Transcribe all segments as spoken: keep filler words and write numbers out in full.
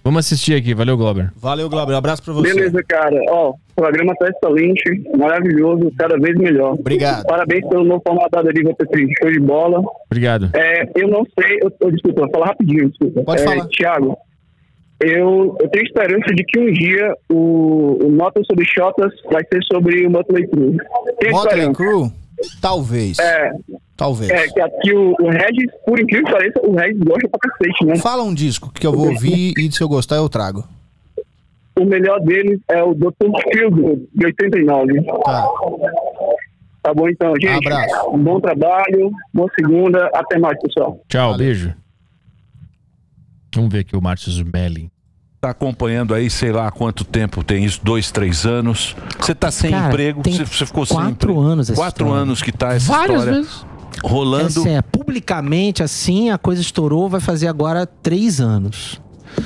Vamos assistir aqui. Valeu, Glauber. Valeu, Glauber. Um abraço pra você. Beleza, cara. Ó, o programa tá excelente, maravilhoso, cada vez melhor. Obrigado. Parabéns pelo novo formato da Deriva P três. Show de bola. Obrigado. É, eu não sei... Eu, eu, desculpa, vou falar rapidinho, desculpa. Pode é, falar. Thiago, eu, eu tenho esperança de que um dia o, o Nota sobre Shotas vai ser sobre o Motley Crue. Tem Motley esperança. Crue? Talvez. É... Talvez. É, que aqui o, o Regis, por incrível que pareça, o Regis gosta pra cacete, né? Fala um disco que eu vou ouvir e se eu gostar eu trago. O melhor deles é o doutor Feelgood, de oitenta e nove. Tá. Tá bom, então, gente. Abraço. Um bom trabalho, boa segunda. Até mais, pessoal. Tchau, Valeu. beijo. Vamos ver aqui o Márcio Zumelli. Tá acompanhando aí, sei lá há quanto tempo tem isso, dois, três anos. Você tá sem Cara, emprego, tem você, você ficou sem quatro emprego. anos essa Quatro história. anos que tá essa Várias história vezes. rolando. Assim, é, publicamente, assim, a coisa estourou, vai fazer agora três anos.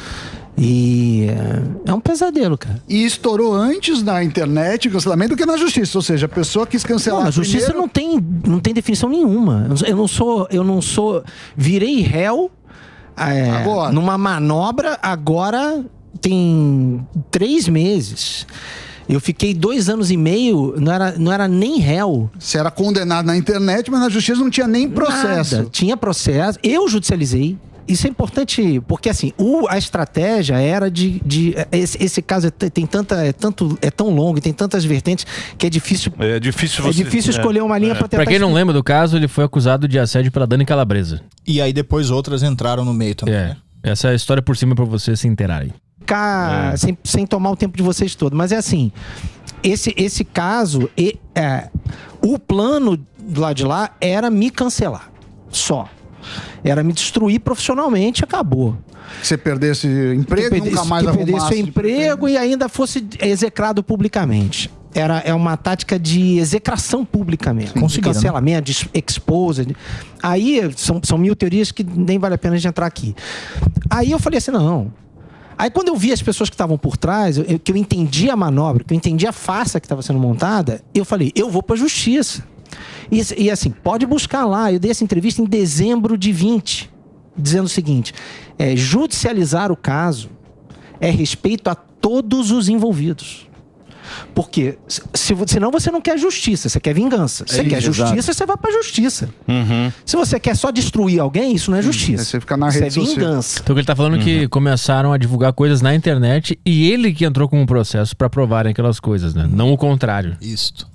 E é, é um pesadelo, cara. E estourou antes na internet o cancelamento do que na justiça. Ou seja, a pessoa quis cancelar. Não, a justiça primeiro... não tem, não tem definição nenhuma. Eu não sou, eu não sou, virei réu é, Agora. numa manobra agora tem três meses. Eu fiquei dois anos e meio, não era, não era nem réu. Você era condenado na internet, mas na justiça não tinha nem processo. Nada. Tinha processo. Eu judicializei. Isso é importante, porque assim, o, a estratégia era de... de esse, esse caso é, tem tanta, é, tanto, é tão longo e tem tantas vertentes que é difícil... É difícil É você... difícil escolher uma linha é. pra tentar... Pra quem não explicar. lembra do caso, ele foi acusado de assédio pela Dani Calabresa. E aí depois outras entraram no meio também. É. né? Essa é a história por cima pra vocês se inteirarem. Ficar sem, sem tomar o tempo de vocês todo. Mas é assim, esse, esse caso, e, é, o plano do lado de lá era me cancelar. Só. Era me destruir profissionalmente e acabou. Que você perdesse emprego, que nunca perdesse, mais que perdesse arrumasse seu emprego e ainda fosse execrado publicamente. Era, é uma tática de execração pública mesmo. De Conseguiram, cancelamento, de exposed. Aí são, são mil teorias que nem vale a pena a gente entrar aqui. Aí eu falei assim, não. Aí quando eu vi as pessoas que estavam por trás, eu, que eu entendi a manobra, que eu entendi a farsa que estava sendo montada, eu falei, eu vou pra justiça. E, e assim, pode buscar lá. Eu dei essa entrevista em dezembro de vinte, dizendo o seguinte, é, judicializar o caso é respeito a todos os envolvidos. Porque se, se, senão você não quer justiça, você quer vingança. Você É quer isso, justiça, exato. você vai pra justiça. Uhum. Se você quer só destruir alguém, isso não é justiça. Você fica na Isso rede é social. vingança. Então ele tá falando que começaram a divulgar coisas na internet e ele que entrou com um processo pra provarem aquelas coisas, né? Não o contrário. Isto.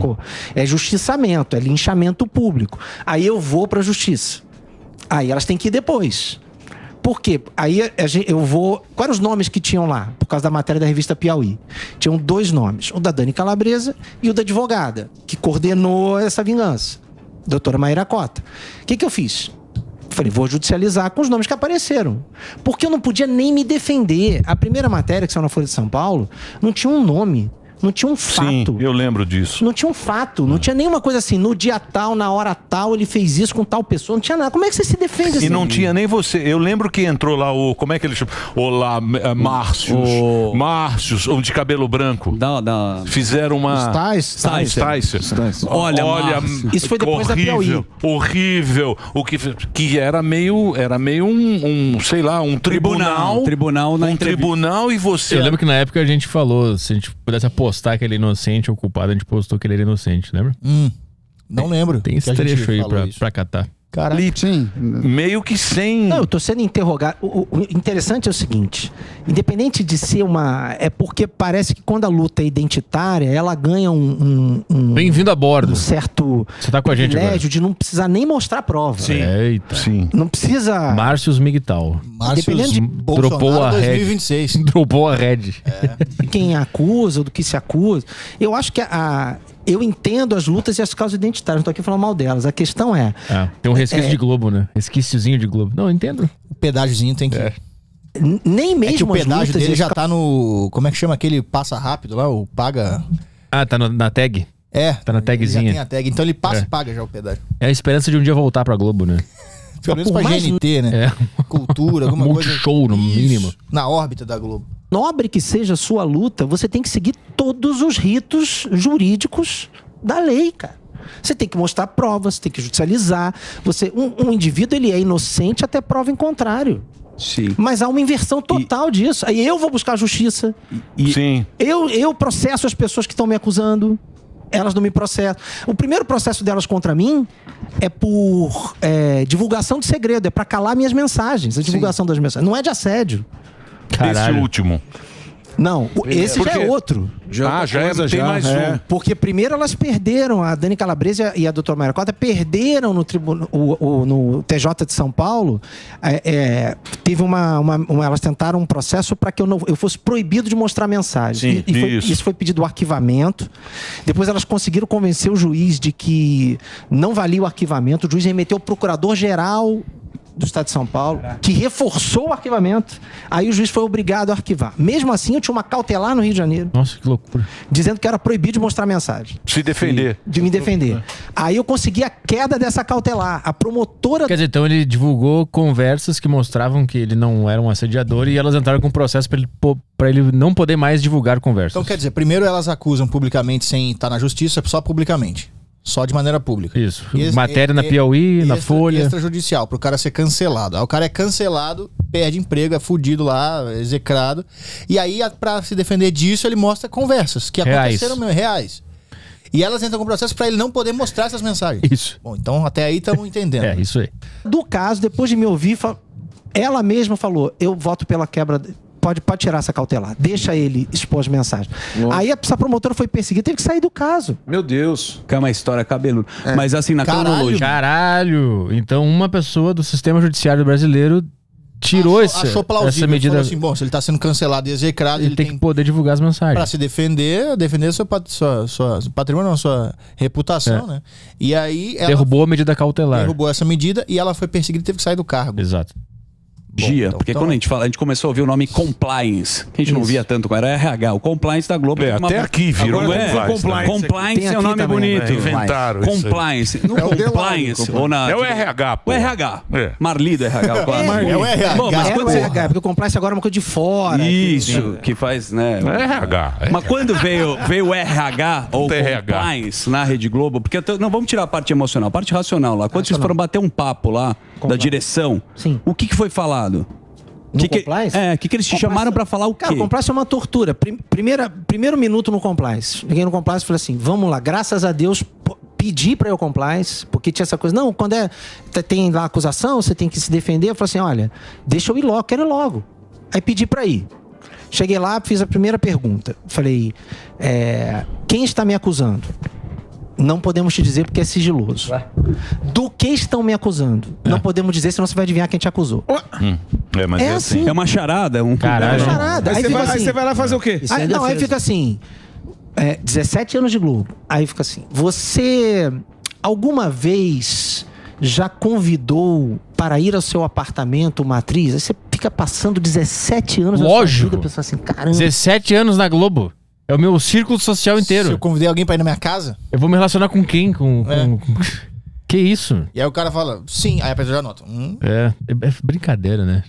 É justiçamento, é linchamento público. Aí eu vou pra justiça. Aí elas têm que ir depois. Por quê? Aí a gente- eu vou... Quais eram os nomes que tinham lá? Por causa da matéria da revista Piauí. Tinham dois nomes. O da Dani Calabresa e o da advogada, que coordenou essa vingança. Doutora Maíra Cota. O que que eu fiz? Falei, vou judicializar com os nomes que apareceram. Porque eu não podia nem me defender. A primeira matéria que saiu na Folha de São Paulo não tinha um nome, não tinha um fato. Sim, eu lembro disso. Não tinha um fato, não tinha nenhuma coisa assim, no dia tal, na hora tal, ele fez isso com tal pessoa, não tinha nada. Como é que você se defende assim? E não tinha nem você. Eu lembro que entrou lá o... Como é que ele chama? Olá, uh, Márcios. O- Márcios, um de cabelo branco. Da, da... Fizeram uma... Os tais, Tais, Sticer. Sticer. Olha, Olha, Márcio. Isso foi depois da horrível, Piauí. horrível. O que, que era meio, era meio um, um, sei lá, um tribunal. Tribunal, tribunal na um entrevista. tribunal e você... Eu lembro que na época a gente falou, se a gente pudesse apostar que ele é inocente ou culpado, a gente postou que ele era inocente, lembra? Hum, não lembro. Tem esse que a gente trecho aí falou pra, isso. pra catar. Cara, Sim. Meio que sem... Não, eu tô sendo interrogado. O, o- o interessante é o seguinte: independente de ser uma. É porque parece que quando a luta é identitária, ela ganha um, um, um, Bem-vindo a bordo. um certo Você tá com a gente agora. privilégio de não precisar nem mostrar prova. Eita. Sim. Não precisa. Márcios Migtal. Márcio Dependendo de- Bolsonaro dropou a dois mil e rede. vinte e seis. Dropou a red. de quem acusa, ou do que se acusa. Eu acho que a, a- eu entendo as lutas e as causas identitárias, não tô aqui falando mal delas. A questão é, Ah, tem um resquício É. de Globo, né? Resquíciozinho de Globo. Não, eu entendo. O pedágiozinho tem que... É, n- nem mesmo que o as pedágio lutas e dele as já tá no... Como é que chama aquele passa rápido lá? O paga... Ah, tá no- na tag? É. Tá na ele tagzinha. Já tem a tag. Então ele passa É. e paga já o pedágio. É a esperança de um dia voltar pra Globo, né? Pelo menos por pra mais- G N T, né? É. Cultura, alguma coisa. Multishow, no Isso, mínimo. Na órbita da Globo. nobre que seja a sua luta, você tem que seguir todos os ritos jurídicos da lei, cara. Você tem que mostrar provas, tem que judicializar. Você, um, um indivíduo ele é inocente até prova em contrário. Sim. Mas há uma inversão total disso. Aí eu vou buscar a justiça. E, Sim. Eu, eu processo as pessoas que estão me acusando. Elas não me processam. O primeiro processo delas contra mim é por é, divulgação de segredo. É para calar minhas mensagens. A divulgação das mensagens. Não é de assédio. Esse último. Não, o- esse já é outro. Já Ah, já é, tem mais um. Porque primeiro elas perderam, a Dani Calabresa e a doutora Mayra Cota perderam no, tribunal, o, o, no T J de São Paulo. É, é, teve uma, uma, uma- Elas tentaram um processo para que eu, não, eu fosse proibido de mostrar mensagem. Sim, e, e foi, isso. isso foi pedido o arquivamento. Depois elas conseguiram convencer o juiz de que não valia o arquivamento. O juiz remeteu ao procurador-geral do Estado de São Paulo, que reforçou o arquivamento. Aí o juiz foi obrigado a arquivar. Mesmo assim, eu tinha uma cautelar no Rio de Janeiro, Nossa, que loucura. dizendo que era proibido de mostrar mensagem, Se defender. de me defender. Aí eu consegui a queda dessa cautelar. A promotora... Quer dizer, então ele divulgou conversas que mostravam que ele não era um assediador e elas entraram com um processo pra ele, po- pra ele não poder mais divulgar conversas. Então quer dizer, primeiro elas acusam publicamente sem estar na justiça, só publicamente. Só de maneira pública. Isso. E esse- Matéria na e- Piauí, e na extra- Folha. Extrajudicial, pro cara ser cancelado. Aí o cara é cancelado, perde emprego, é fudido lá, execrado. E aí, a- pra se defender disso, ele mostra conversas que Reais. aconteceram mesmo, reais. E elas entram com processo pra ele não poder mostrar essas mensagens. Isso. Bom, então até aí estamos entendendo. É, isso aí. Do caso, depois de me ouvir, fa- ela mesma falou, eu voto pela quebra... Pode, pode tirar essa cautelar. Deixa ele expor as mensagens. Aí essa promotora foi perseguida, teve que sair do caso. Meu Deus. Que é uma história cabeluda. Mas assim, na Caralho. cronologia... Caralho! Então uma pessoa do sistema judiciário brasileiro tirou achou, esse, achou plausível. essa medida. Falou assim, bom, se ele tá sendo cancelado e execrado, ele, ele, tem, tem que poder divulgar as pra mensagens. se defender, defender seu, pat- sua, sua patrimônio, não, sua reputação, É. né? E aí ela Derrubou a medida cautelar. derrubou essa medida e ela foi perseguida e teve que sair do cargo. Exato. Gia, então- porque então- quando a gente fala, a gente começou a ouvir o nome compliance, que a gente não Isso. via tanto, era R H, o compliance da Globo. É, tem uma- até aqui virou Agora é, compliance, né? compliance Tem é um aqui nome também, bonito. né? Inventaram isso aí. Compliance. No É o Delari, compliance. Ou na, É o R H, pô. O R H. É. Marli do R H. claro. É o R H. Bom, mas É quando o você- R H, porque o compliance agora é uma coisa de fora. Isso, que faz, né? É R H. é. Mas quando veio, veio o R H ou Tem R H. compliance na Rede Globo, porque eu tô- não vamos tirar a parte emocional, a parte racional lá. Quando vocês foram bater um papo lá da Compliance. direção, Sim. o que, que foi falado? No que que, compliance? é, o que, que eles te Compliance- chamaram pra falar o quê? Cara, o compliance é uma tortura. Prim- primeira, primeiro minuto no compliance. Cheguei no compliance e falei assim, vamos lá, graças a Deus, p- pedi pra eu compliance, porque tinha essa coisa, não, quando é, t- tem lá acusação, você tem que se defender. Eu falei assim, olha, deixa eu ir logo, quero ir logo. Aí pedi pra ir. Cheguei lá, fiz a primeira pergunta. Falei, é, quem está me acusando? Não podemos te dizer porque é sigiloso. Do que estão me acusando? Não podemos dizer, senão você vai adivinhar quem te acusou. É, mas É é assim. assim. É uma charada, é um Caralho. é uma Charada. Aí, Aí você fica vai, aí assim, você vai lá fazer o quê? Aí, não, aí fica assim, é, dezessete anos de Globo. Aí fica assim, você alguma vez já convidou para ir ao seu apartamento uma atriz? Aí você fica passando dezessete anos na sua Lógico. vida, pensando assim, caramba. dezessete anos na Globo. É o meu círculo social Se inteiro. eu convidei alguém pra ir na minha casa, Eu vou me relacionar com quem? Com, com- É. com- Que isso? e aí o cara fala, sim, aí a pessoa já anota. Hum, É, é, é brincadeira, né?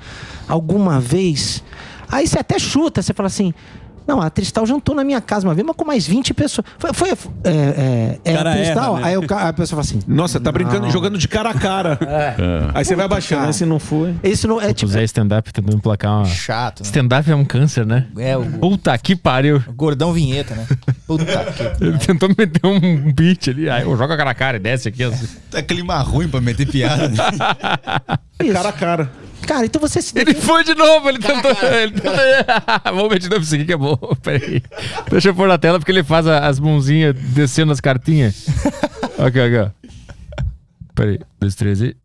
Alguma vez. Aí você até chuta, você fala assim. Não, a atriz tal jantou na minha casa uma vez, mas com mais vinte pessoas. Foi, foi é, é, é Cara a atriz erra, tal? né? Aí o ca- a pessoa fala assim. Nossa, tá brincando, jogando de cara a cara. Aí você vai baixando, cara. né? Se não for. Esse não é O tipo. Zé stand-up tentando emplacar uma... chato, né? Stand-up é um câncer, né? É, o, Puta que pariu. o gordão vinheta, né? Puta que... Ele tentou meter um beat ali. Aí eu jogo a cara a cara e desce aqui. Assim. Tá clima ruim pra meter piada. Isso. Cara a cara. Cara, então você se Ele foi de novo, ele tentou. Ele tentou... Vamos ver de novo isso aqui que é bom. Peraí. Deixa eu pôr na tela porque ele faz a- as mãozinhas descendo as cartinhas. Ok, ok. Peraí, dois, três e.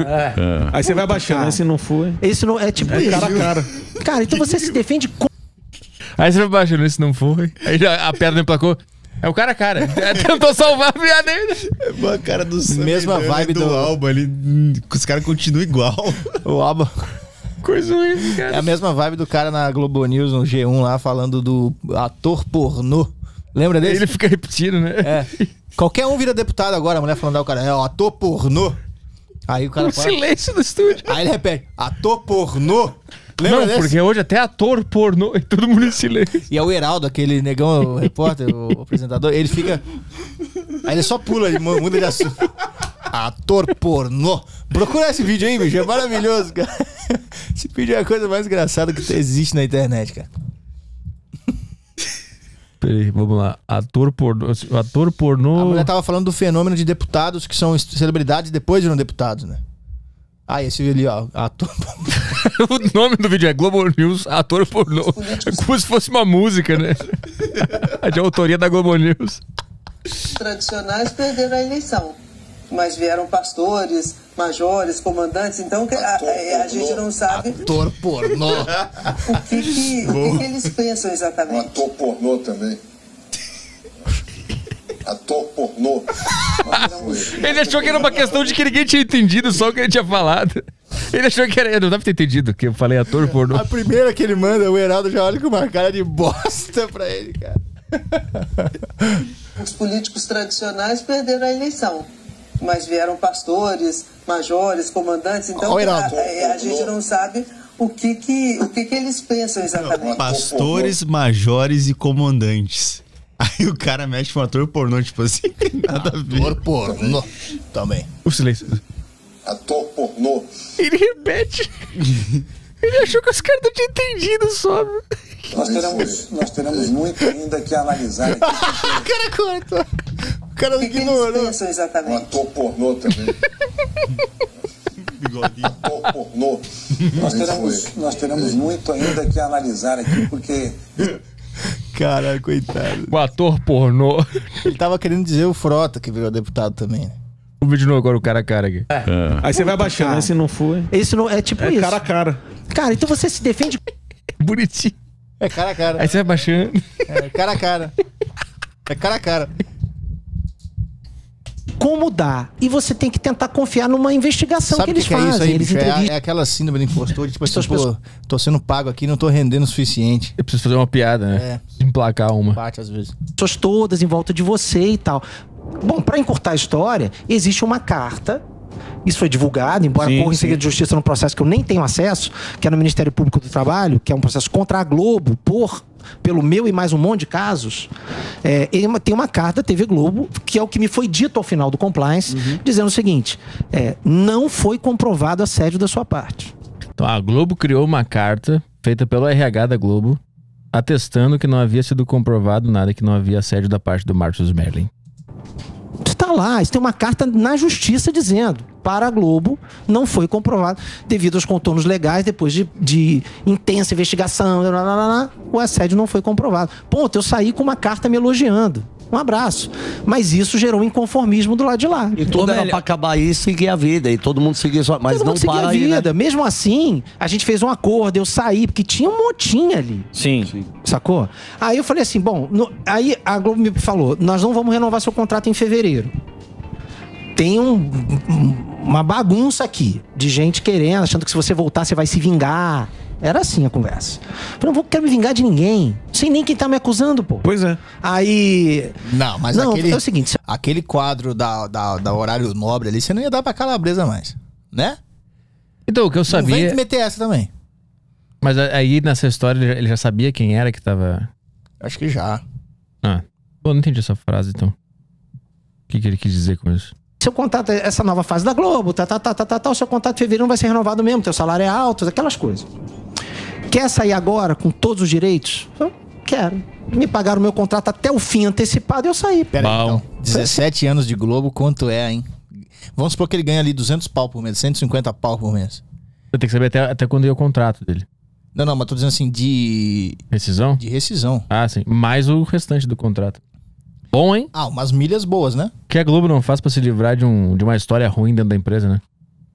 Aí você vai baixando, cara. né? Se não for. Esse não é tipo É isso. cara a cara. Cara, então você se defende com... Aí você vai baixando, isso não foi. Aí já a pedra emplacou. É o cara a cara. Tentou salvar a piada ainda. É a cara do Sam Mesma Mendes vibe do, do- Alba ali. hum, Os caras continuam igual. O Alba... Coisa ruim, É cara. a mesma vibe do cara na Globo News, no G um lá, falando do ator pornô. Lembra desse? Ele fica repetindo, né? É. Qualquer um vira deputado agora, a mulher falando, ah, o cara é o ator pornô. Aí o cara Um fala... silêncio no estúdio. Aí ele repete, ator pornô. Lembra Não, desse? porque hoje até ator pornô e todo mundo em silêncio. E é o Heraldo, aquele negão, o repórter, o, o apresentador, ele fica... Aí ele só pula, ele mu- muda de assunto. Ator pornô. Procura esse vídeo aí, bicho. É maravilhoso, cara. Esse vídeo é a coisa mais engraçada que existe na internet, cara. Peraí, vamos lá. Ator pornô. Ator pornô. A mulher tava falando do fenômeno de deputados que são celebridades e depois viram deputados, né? Ah, esse ali, ó. Ator O nome do vídeo é Globo News, ator pornô. É como se fosse uma música, né? De autoria da Globo News. Tradicionais perderam a eleição. Mas vieram pastores, majores, comandantes, então a, a, a gente não sabe ator pornô. o, que, que, o que, que eles pensam exatamente. Ator pornô também. Ator pornô. Ele achou que era uma questão de que ninguém tinha entendido só o que ele tinha falado. Ele achou que era... Eu não deve ter entendido que eu falei ator pornô. A primeira que ele manda, o Heraldo já olha com uma cara de bosta pra ele, cara. Os políticos tradicionais perderam a eleição. Mas vieram pastores, majores, comandantes, então a, a, a gente não sabe o que que, o que que eles pensam exatamente. Pastores, majores e comandantes. Aí o cara mexe com um ator pornô, tipo assim, nada a ver. Ator pornô também. O silêncio. Ator pornô. Ele repete. Ele achou que os caras não tinham entendido só. Nós teremos, nós teremos muito ainda que analisar aqui. O cara cortou. O cara o ignorou. Que eles pensam exatamente. Ator pornô também. Bigodinho. Ator pornô. Nós teremos, nós teremos muito ainda que analisar aqui, porque... Caralho, coitado. O ator pornô. Ele tava querendo dizer o Frota, que virou deputado também. O vídeo novo agora, o cara a cara aqui. É. Aí você vai baixando, né? Se não for... Esse não, é tipo é isso. cara a cara. Cara, então você se defende... Bonitinho. É cara a cara. Aí você vai baixando. É cara a cara. É cara a cara. Como dá? E você tem que tentar confiar numa investigação Sabe que eles que fazem. É isso aí, eles bicho? entrevistam... É, é aquela síndrome do impostor, de, tipo assim, pô, pessoas... tô sendo pago aqui, não tô rendendo o suficiente. Eu preciso fazer uma piada, né? É. Emplacar uma. Bate às vezes. Pessoas todas em volta de você e tal. Bom, pra encurtar a história, existe uma carta. Isso foi divulgado, embora sim, corra em sim. segredo de justiça num processo que eu nem tenho acesso, que é no Ministério Público do Trabalho, que é um processo contra a Globo, por, pelo meu e mais um monte de casos. É, ele tem uma carta da T V Globo, que é o que me foi dito ao final do compliance, uhum. dizendo o seguinte, é, não foi comprovado assédio da sua parte. Então a Globo criou uma carta, feita pelo R H da Globo, atestando que não havia sido comprovado nada, que não havia assédio da parte do Marcos Merlin. Está lá, isso tem uma carta na justiça dizendo, para a Globo não foi comprovado, devido aos contornos legais, depois de, de intensa investigação, blá, blá, blá, blá, o assédio não foi comprovado. Ponto, eu saí com uma carta me elogiando. Um abraço. Mas isso gerou um inconformismo do lado de lá. E tudo era pra acabar isso e seguir a vida. E todo mundo seguir só. Mas todo não mundo para a aí, vida. né? Mesmo assim, a gente fez um acordo, eu saí, porque tinha um motim ali. Sim. Sim. Sacou? Aí eu falei assim, bom, no, aí a Globo me falou, nós não vamos renovar seu contrato em fevereiro. Tem um, uma bagunça aqui, de gente querendo, achando que se você voltar, você vai se vingar. Era assim a conversa. Eu falei, não vou, quero me vingar de ninguém. Não sei nem quem tá me acusando, pô. Pois é. Aí... Não, mas não, aquele, é o seguinte... aquele quadro da, da, da Horário Nobre ali, você não ia dar pra Calabresa mais, né? Então, o que eu sabia... Não vem meter essa também. Mas aí, nessa história, ele já sabia quem era que tava... Acho que já. Ah, pô, não entendi essa frase, então. O que, que ele quis dizer com isso? Seu contrato, essa nova fase da Globo, tá, tá, tá, tá, tá, tá, o seu contrato de fevereiro não vai ser renovado mesmo, teu salário é alto, aquelas coisas. Quer sair agora com todos os direitos? Eu quero. Me pagaram o meu contrato até o fim antecipado e eu saí. Pera aí, então. dezessete anos de Globo, quanto é, hein? Vamos supor que ele ganha ali duzentos pau por mês, cento e cinquenta pau por mês. Eu tenho que saber até, até quando é o contrato dele. Não, não, mas tô dizendo assim, de... Rescisão? De rescisão. Ah, sim. Mais o restante do contrato. Bom, hein? Ah, umas milhas boas, né? Que a Globo não faz pra se livrar de, um, de uma história ruim dentro da empresa, né?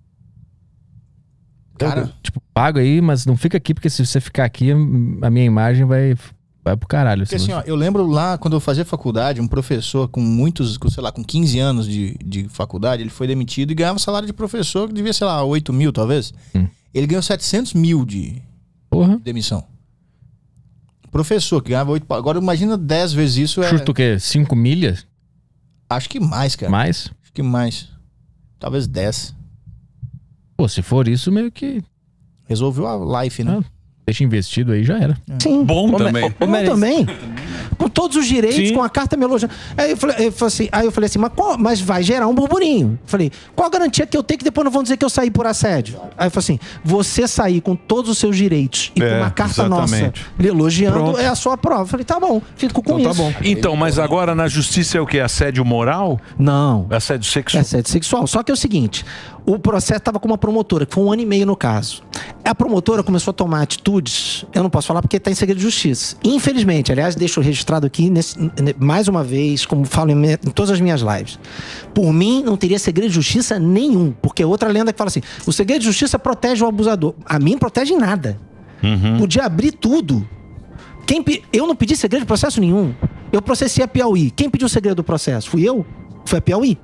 Cara... Eu, tipo, pago aí, mas não fica aqui, porque se você ficar aqui, a minha imagem vai, vai pro caralho. Porque assim, ó, eu lembro lá, quando eu fazia faculdade, um professor com muitos, com, sei lá, com quinze anos de, de faculdade, ele foi demitido e ganhava um salário de professor que devia, sei lá, oito mil, talvez. Hum. Ele ganhou setecentos mil de, Porra. de demissão. Professor que ganhava oito pau. Agora imagina dez vezes isso. É... Chuta o quê? cinco milhas? Acho que mais, cara. Mais? Acho que mais. Talvez dez. Pô, se for isso, meio que... Resolveu a life, né? Ah, deixa investido aí, já era. Sim. Bom também. Bom também. Com todos os direitos, Sim. com a carta me elogiando. Aí eu falei, eu falei assim, aí eu falei assim, mas, qual, mas vai gerar um burburinho. Falei, qual a garantia que eu tenho que depois não vão dizer que eu saí por assédio? Aí eu falei assim, você sair com todos os seus direitos e é, com uma carta exatamente. nossa lhe elogiando Pronto. é a sua prova. Eu falei, tá bom, fico com então, isso. Tá bom. Então, mas agora na justiça é o quê? Assédio moral? Não. Assédio sexual? É assédio sexual. Só que é o seguinte, o processo estava com uma promotora, que foi um ano e meio no caso. A promotora começou a tomar atitudes, eu não posso falar porque está em segredo de justiça. Infelizmente, aliás, deixo registrado aqui, nesse, mais uma vez, como falo em, em todas as minhas lives. Por mim, não teria segredo de justiça nenhum, porque é outra lenda que fala assim, o segredo de justiça protege o abusador. A mim, protege em nada. Uhum. Podia abrir tudo. Quem, eu não pedi segredo de processo nenhum. Eu processei a Piauí. Quem pediu o segredo do processo? Fui eu? Foi a Piauí.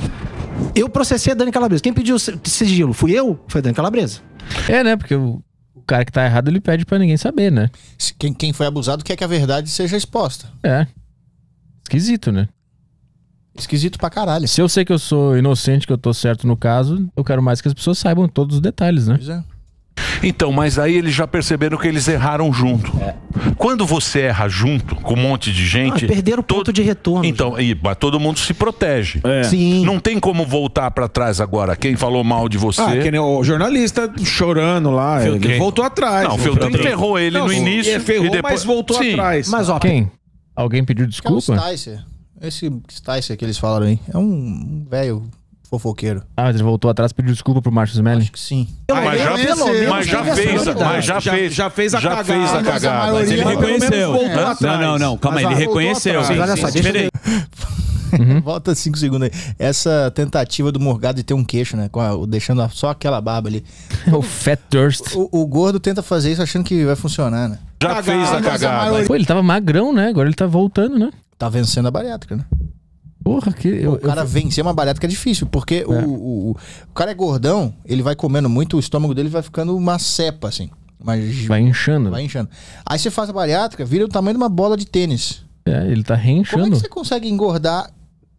Eu processei a Dani Calabresa. Quem pediu sigilo? Fui eu? Foi a Dani Calabresa. É, né? Porque o, o cara que tá errado, ele pede pra ninguém saber, né? Quem, quem foi abusado quer que a verdade seja exposta. É. Esquisito, né? Esquisito pra caralho. Se eu sei que eu sou inocente, que eu tô certo no caso, eu quero mais que as pessoas saibam todos os detalhes, né? Pois é. Então, mas aí eles já perceberam que eles erraram junto. É. Quando você erra junto, com um monte de gente... Ah, perderam o ponto todo... de retorno. Então, e, todo mundo se protege. É. Sim. Não tem como voltar pra trás agora. Quem falou mal de você... Ah, que nem o jornalista chorando lá. Ele quem? voltou atrás. Não, o Feltrin ferrou ele não, no início. Ele ferrou, e depois... mas voltou Sim. atrás. Mas, ó, quem? Alguém pediu desculpa? É o Sticer. Esse Sticer que eles falaram aí. É um velho... fofoqueiro. Ah, mas ele voltou atrás e pediu desculpa pro Márcio Smelly? Acho que sim. Ah, mas, já, mas já fez, mas já fez, já fez a já cagada. Fez a cagada. Mas ele reconheceu. Não, não, não, calma aí, ele reconheceu. Mas olha só, deixa eu... Uhum. Volta cinco segundos aí. Essa tentativa do Morgado de ter um queixo, né? Com a, deixando só aquela barba ali. O Fat Durst. O, o gordo tenta fazer isso achando que vai funcionar, né? Já cagada, fez a cagada. A maioria... Pô, ele tava magrão, né? Agora ele tá voltando, né? Tá vencendo a bariátrica, né? Porra, que... Eu, o cara eu... vencer uma bariátrica é difícil, porque é. o, o, o cara é gordão, ele vai comendo muito, o estômago dele vai ficando uma cepa, assim. Mas vai inchando. Vai inchando. Aí você faz a bariátrica, vira o tamanho de uma bola de tênis. É, ele tá reinchando. Como é que você consegue engordar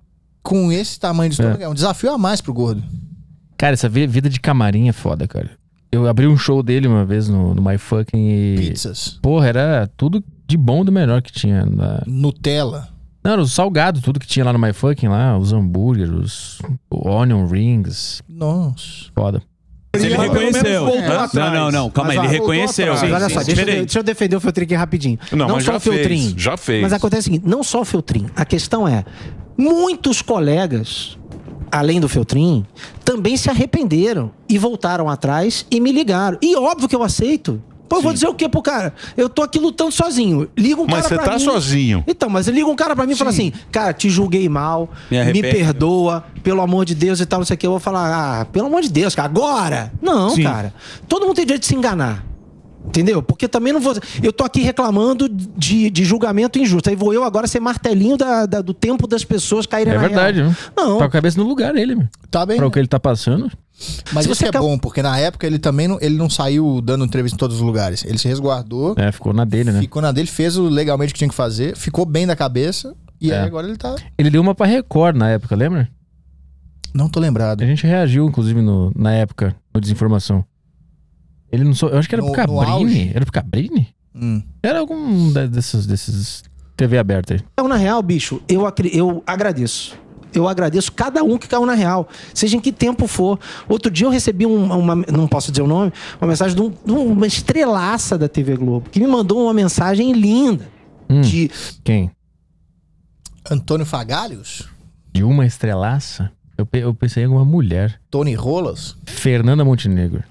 com esse tamanho de estômago? É, é um desafio a mais pro gordo. Cara, essa vida de camarim é foda, cara. Eu abri um show dele uma vez no, no My Fucking e... Pizzas. Porra, era tudo de bom do melhor que tinha. Na... Nutella. Não, era o salgado, tudo que tinha lá no My Fucking, lá, os hambúrgueres, os onion rings. Nossa. Foda. Ele reconheceu. Não, não, não, calma aí, ele reconheceu. Mas olha só, deixa, deixa eu defender o Feltrin aqui rapidinho. Não, não mas só já o Feltrin. Fez, já fez. Mas acontece o seguinte, não só o Feltrin. A questão é, muitos colegas, além do Feltrin, também se arrependeram e voltaram atrás e me ligaram. E óbvio que eu aceito. Pô, eu vou dizer o quê pro cara? Eu tô aqui lutando sozinho. Liga um mas cara pra mim. Mas você tá sozinho. Então, mas liga um cara pra mim e fala assim, cara, te julguei mal, me, me perdoa, pelo amor de Deus e tal, não sei o que. Eu vou falar, ah, pelo amor de Deus, cara, agora? Não, Sim. cara. Todo mundo tem direito de se enganar. Entendeu? Porque também não vou... Eu tô aqui reclamando de, de julgamento injusto. Aí vou eu agora ser martelinho da, da, do tempo das pessoas caírem é na verdade, real. Não. Tá com a cabeça no lugar ele, meu. Tá bem. Pra o que ele tá passando. Mas Se isso é acaba... bom, porque na época ele também não, ele não saiu dando entrevista em todos os lugares. Ele se resguardou. É, ficou na dele, né? Ficou na dele, fez o legalmente que tinha que fazer, ficou bem da cabeça e é. aí agora ele tá... Ele deu uma pra Record na época, lembra? Não tô lembrado. A gente reagiu, inclusive, no, na época, no Desinformação. Ele não sou, eu acho que era no, pro Cabrini. Era pro Cabrini? Hum. Era algum desses, desses T V aberta aí. Então, na real, bicho, eu, eu agradeço. Eu agradeço cada um que caiu na real, seja em que tempo for. Outro dia eu recebi um, uma, não posso dizer o nome, uma mensagem de, um, de uma estrelaça da T V Globo, que me mandou uma mensagem linda. Hum, de... Quem? Antônio Fagalhos? De uma estrelaça? Eu, eu pensei em alguma mulher. Tony Rolas? Fernanda Montenegro.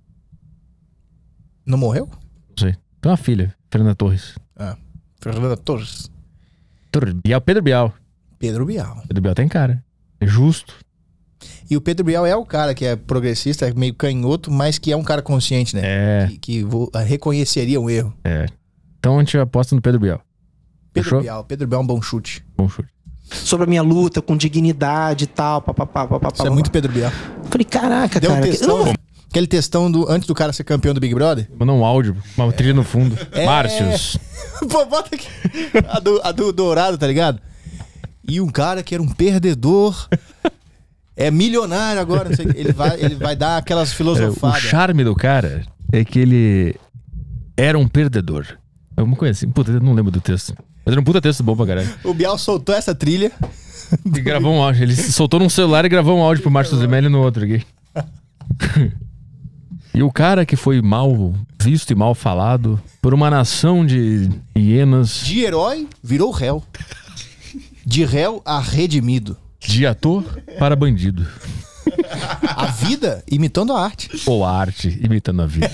Não morreu? Não sei. Tem uma filha, Fernanda Torres. Ah, Fernanda Torres. Torres. Bial, Pedro Bial. Pedro Bial. Pedro Bial tem cara. É justo. E o Pedro Bial é o cara que é progressista, é meio canhoto, mas que é um cara consciente, né? É. Que, que vou, reconheceria um erro. É. Então a gente aposta no Pedro Bial. Pedro Fechou? Bial. Pedro Bial é um bom chute. Bom chute. Sobre a minha luta com dignidade e tal. Pá, pá, pá, pá, pá, Isso é muito Pedro Bial. Falei, caraca, Deu cara. Um textão, não... Aquele textão do, antes do cara ser campeão do Big Brother. Mandou um áudio, uma trilha no fundo. É... Márcios. Pô, bota aqui. A do, a do Dourado, tá ligado? E um cara que era um perdedor é milionário agora. Não sei, ele, vai, ele vai dar aquelas filosofadas. O charme do cara é que ele era um perdedor. Alguma coisa assim. Puta, eu não lembro do texto. Fazendo um puta texto bom pra caralho. O Bial soltou essa trilha. E gravou um áudio. Ele soltou num celular e gravou um áudio pro Márcio Zumelli no outro aqui. E o cara que foi mal visto e mal falado por uma nação de hienas. De herói, virou réu. De réu a redimido. De ator para bandido. A vida imitando a arte. Ou a arte imitando a vida.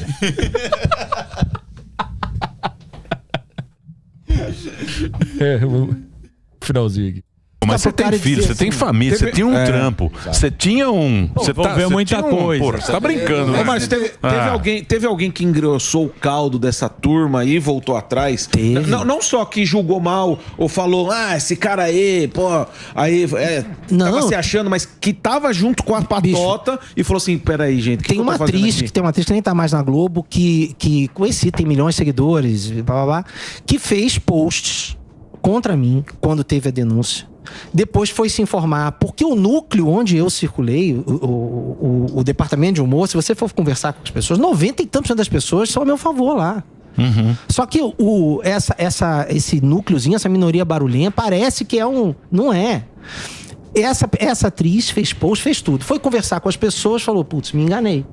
É, vamos... Finalzinho aqui. Mas você tem filho, você tem família, você tinha um É. trampo, você tinha um. Você envolveu muita coisa. Porra, você tá brincando, né? Ô, Márcio, teve, teve Ah. alguém, teve alguém que engrossou o caldo dessa turma aí e voltou atrás? Teve. Não, não só que julgou mal ou falou, ah, esse cara aí, pô, aí é, Não. tava se achando, mas que tava junto com a patota e falou assim: peraí, gente, o que Tem que eu tô uma fazendo atriz, aqui? que tem uma atriz que nem tá mais na Globo, que, que conheci, tem milhões de seguidores, blá, blá, blá, que fez posts contra mim quando teve a denúncia. Depois foi se informar, porque o núcleo onde eu circulei, o, o, o, o departamento de humor, se você for conversar com as pessoas, noventa e tantos por cento das pessoas são a meu favor lá. Uhum. Só que o, essa, essa, esse núcleozinho, essa minoria barulhenta, parece que é um... Não é. Essa, essa atriz fez post, fez tudo. Foi conversar com as pessoas, falou, putz, me enganei.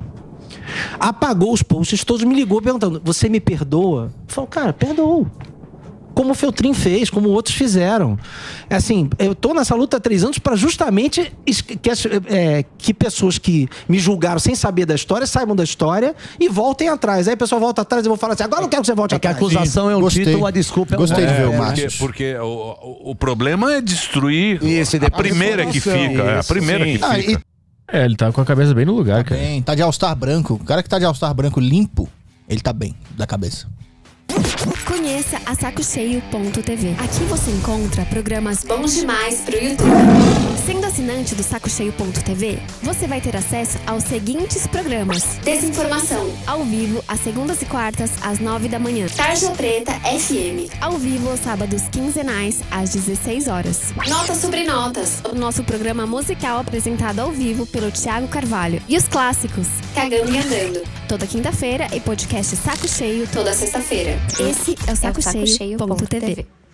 Apagou os posts todos, me ligou perguntando, você me perdoa? Falou, cara, perdoou. Como o Feltrin fez, como outros fizeram. É assim, eu tô nessa luta há três anos para justamente es- que, as- é, que pessoas que me julgaram sem saber da história saibam da história e voltem atrás. Aí a pessoa volta atrás e eu vou falar assim, agora eu não quero que você volte É que a atrás. acusação é um Gostei. título, a desculpa é um Gostei de ver o Porque, Márcio. porque o, o, o problema é destruir Isso, e a depois primeira que solução. fica. É a Isso, primeira sim. que Ah, fica. e É, ele tá com a cabeça bem no lugar, cara. bem, tá de All-Star branco. O cara que tá de All-Star branco limpo, ele tá bem da cabeça. Conheça a saco cheio ponto tê vê. Aqui você encontra programas bons demais pro YouTube. Sendo assinante do saco cheio ponto tê vê, você vai ter acesso aos seguintes programas: Desinformação, ao vivo, às segundas e quartas, às nove da manhã. Tarja Preta F M, ao vivo aos sábados quinzenais, às dezesseis horas. Notas sobre Notas, o nosso programa musical apresentado ao vivo pelo Thiago Carvalho. E os clássicos, Cagando e Andando, toda quinta-feira, e podcast Saco Cheio toda sexta-feira. Esse é o saco cheio ponto tê vê.